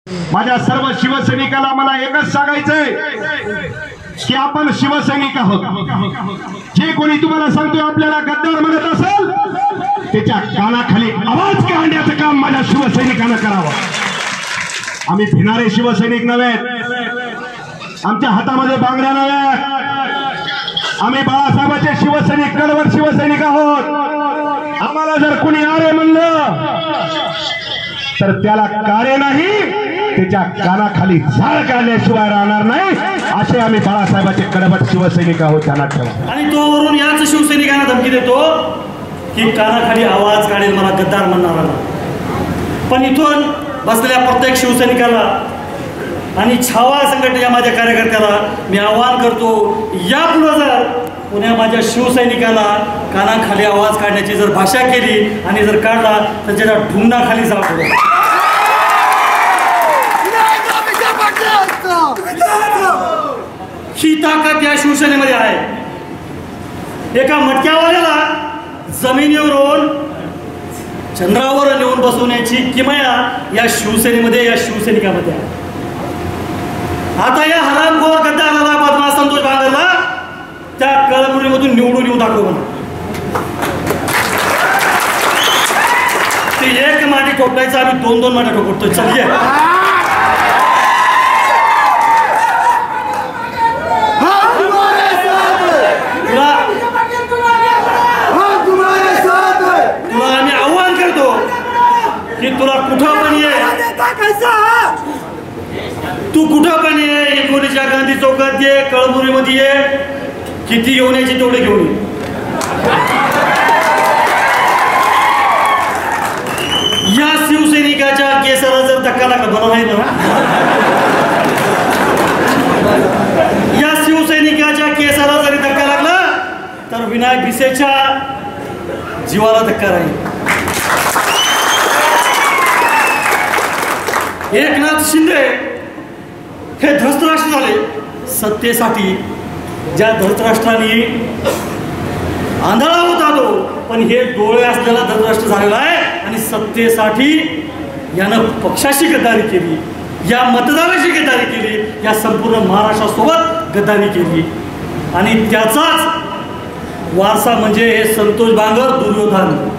माझ्या सर्व शिवसैनिकाला मला एकच सांगायचंय की आपण शिवसैनिक आहोत। जे कोणी तुम्हाला सांगतोय आपल्याला गद्दार म्हणत असेल त्याच्या कानाखाली आवाज काढण्याचं काम माझ्या शिवसैनिकांना करावं। आम्ही भिणारे शिवसैनिक नव्हे, आमच्या हातामध्ये बांगड्या नव्हे, आम्ही बाळासाहेबांचे शिवसैनिक, कडवट शिवसैनिक आहोत। आम्हाला जर कोणी आरे म्हणलं तर त्याला कार्य नाही, त्याच्या कानाखाली झाड काढल्याशिवाय राहणार नाही, असे आम्ही बाळासाहेबांचे कडवट शिवसैनिक आहोत, ध्यानात ठेवा। आणि तो वरून याच शिवसैनिकांना धमकी देतो की कानाखाली आवाज काढेल मला गद्दार म्हणणारा। पण इथून बसलेल्या प्रत्येक शिवसैनिकाला आणि छावा संघटनेच्या माझ्या कार्यकर्त्याला मी आवाहन करतो, यापुढे जर पुण्या माझ्या शिवसैनिकाला कानाखाली आवाज काढण्याची जर भाषा केली आणि जर काढला तर त्याच्या ढुंगणाखाली जा पडो। ही ताकद या शिवसेनेमध्ये आहे। एका मटक्यावाल्याला जमिनीवरून चंद्रावर नेऊन बसवण्याची किमया या शिवसेनेमध्ये, या शिवसैनिकामध्ये आहे। आता या हरामखोर गद्दाराला, बदमाश संतोष बांगरला त्या कळमुरीमधून निवडून येऊन दाखव म्हणा। ते एक माटी ठोकायचं, आम्ही दोन दोन माटी ठोकतोय। चल तुला आम्ही आव्हान करतो की तुला कुठं पण ये, तू कुठं पण ये, हिंगोलीच्या गांधी चौकात ये, कळमुरीमध्ये ये, किती घेऊन यायची तेवढे घेऊन ये। या शिवसैनिकाच्या केसाला जर धक्का लागला, बरं नाही ना, या शिवसैनिकाच्या केसाला जरी धक्का लागला तर विनायक भिसेच्या जीवाला धक्का राहील। एकनाथ शिंदे हे धृतराष्ट्र झाले सत्तेसाठी, ज्या धृतराष्ट्राने आंधळा होता तो, पण हे डोळे असलेला धृतराष्ट्र झालेला आहे आणि सत्तेसाठी यानं पक्षाशी गद्दारी केली, या मतदाराशी गद्दारी केली, या संपूर्ण महाराष्ट्रासोबत गद्दारी केली। आणि त्याचाच वारसा म्हणजे हे संतोष बांगर, दुर्योधन।